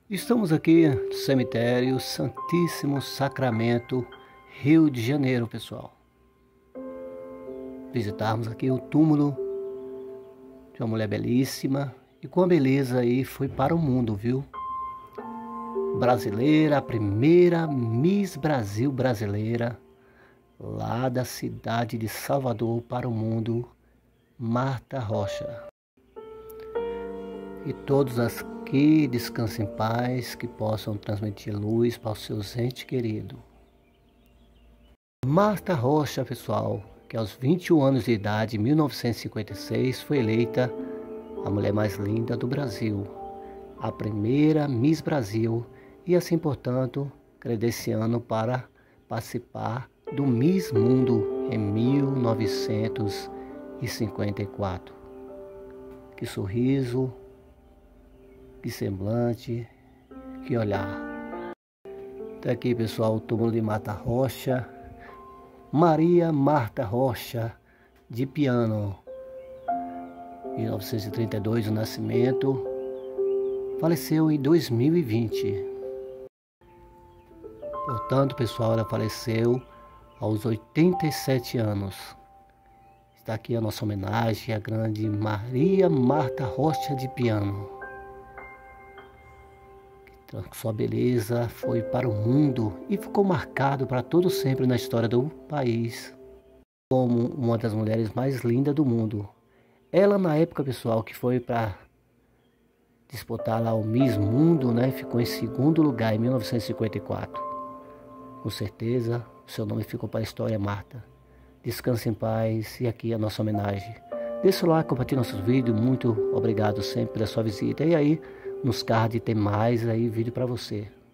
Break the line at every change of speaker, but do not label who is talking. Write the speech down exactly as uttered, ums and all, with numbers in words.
Estamos aqui no cemitério Santíssimo Sacramento, Rio de Janeiro, pessoal. Visitarmos aqui o túmulo de uma mulher belíssima e com a beleza aí foi para o mundo, viu? Brasileira, a primeira Miss Brasil brasileira, lá da cidade de Salvador para o mundo, Marta Rocha. E todos as que descansem em paz, que possam transmitir luz para os seus entes queridos. Marta Rocha, pessoal, que aos vinte e um anos de idade, em mil novecentos e cinquenta e seis, foi eleita a mulher mais linda do Brasil, a primeira Miss Brasil, e assim, portanto, credenciando para participar do Miss Mundo em mil novecentos e cinquenta e quatro. Que sorriso, que semblante, que olhar. Tá aqui, pessoal, o túmulo de Marta Rocha, Maria Marta Rocha de Piano, mil novecentos e trinta e dois o nascimento, faleceu em dois mil e vinte. Portanto, pessoal, ela faleceu aos oitenta e sete anos. Está aqui a nossa homenagem à grande Maria Marta Rocha de Piano. Sua beleza foi para o mundo e ficou marcado para todo sempre na história do país como uma das mulheres mais lindas do mundo. Ela, na época, pessoal, que foi para disputar lá o Miss Mundo, né, ficou em segundo lugar em mil novecentos e cinquenta e quatro. Com certeza, o seu nome ficou para a história, Marta. Descanse em paz e aqui a nossa homenagem. Deixa o like, compartilhe nossos vídeos. Muito obrigado sempre pela sua visita. E aí, nos cards tem mais aí vídeo para você.